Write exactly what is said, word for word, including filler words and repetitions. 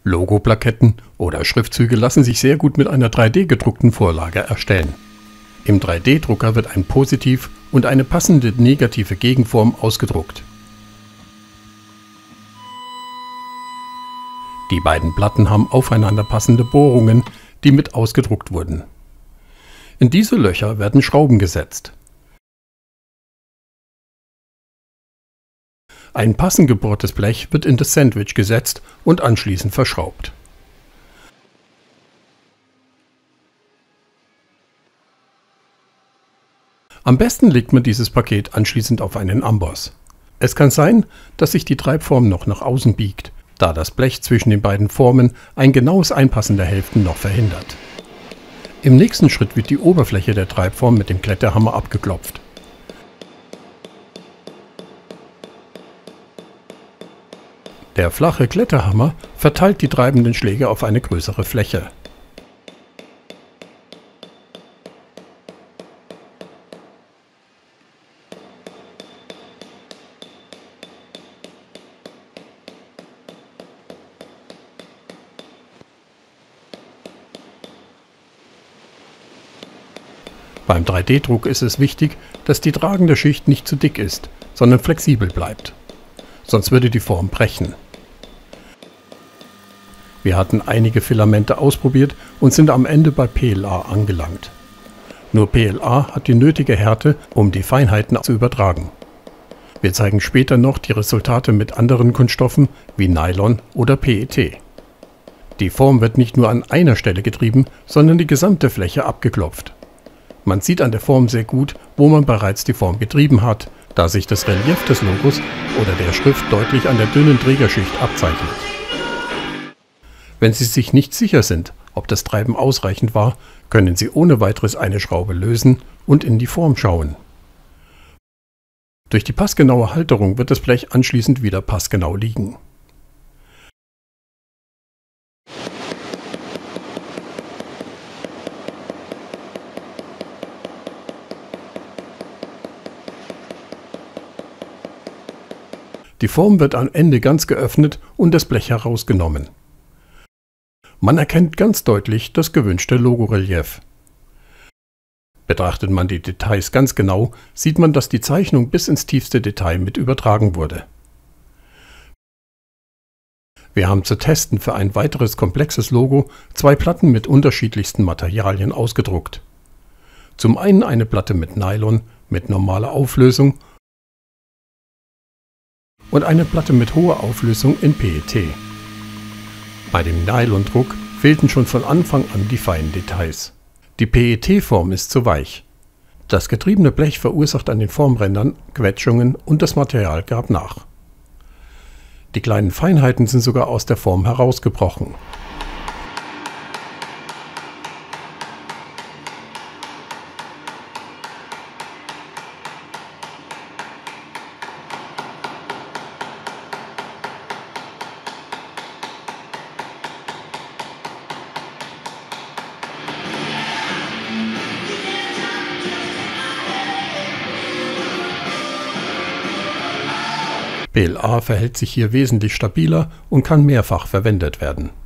Logoplaketten oder Schriftzüge lassen sich sehr gut mit einer drei D gedruckten Vorlage erstellen. Im drei D-Drucker wird ein Positiv und eine passende negative Gegenform ausgedruckt. Die beiden Platten haben aufeinander passende Bohrungen, die mit ausgedruckt wurden. In diese Löcher werden Schrauben gesetzt. Ein passend gebohrtes Blech wird in das Sandwich gesetzt und anschließend verschraubt. Am besten legt man dieses Paket anschließend auf einen Amboss. Es kann sein, dass sich die Treibform noch nach außen biegt, da das Blech zwischen den beiden Formen ein genaues Einpassen der Hälften noch verhindert. Im nächsten Schritt wird die Oberfläche der Treibform mit dem Kletterhammer abgeklopft. Der flache Kletterhammer verteilt die treibenden Schläge auf eine größere Fläche. Beim drei D-Druck ist es wichtig, dass die tragende Schicht nicht zu dick ist, sondern flexibel bleibt. Sonst würde die Form brechen. Wir hatten einige Filamente ausprobiert und sind am Ende bei P L A angelangt. Nur P L A hat die nötige Härte, um die Feinheiten zu übertragen. Wir zeigen später noch die Resultate mit anderen Kunststoffen wie Nylon oder P E T. Die Form wird nicht nur an einer Stelle getrieben, sondern die gesamte Fläche abgeklopft. Man sieht an der Form sehr gut, wo man bereits die Form getrieben hat, da sich das Relief des Logos oder der Schrift deutlich an der dünnen Trägerschicht abzeichnet. Wenn Sie sich nicht sicher sind, ob das Treiben ausreichend war, können Sie ohne weiteres eine Schraube lösen und in die Form schauen. Durch die passgenaue Halterung wird das Blech anschließend wieder passgenau liegen. Die Form wird am Ende ganz geöffnet und das Blech herausgenommen. Man erkennt ganz deutlich das gewünschte Logorelief. Betrachtet man die Details ganz genau, sieht man, dass die Zeichnung bis ins tiefste Detail mit übertragen wurde. Wir haben zu testen für ein weiteres komplexes Logo zwei Platten mit unterschiedlichsten Materialien ausgedruckt. Zum einen eine Platte mit Nylon mit normaler Auflösung und eine Platte mit hoher Auflösung in P E T. Bei dem Nylondruck fehlten schon von Anfang an die feinen Details. Die P E T-Form ist zu weich. Das getriebene Blech verursacht an den Formrändern Quetschungen und das Material gab nach. Die kleinen Feinheiten sind sogar aus der Form herausgebrochen. P L A verhält sich hier wesentlich stabiler und kann mehrfach verwendet werden.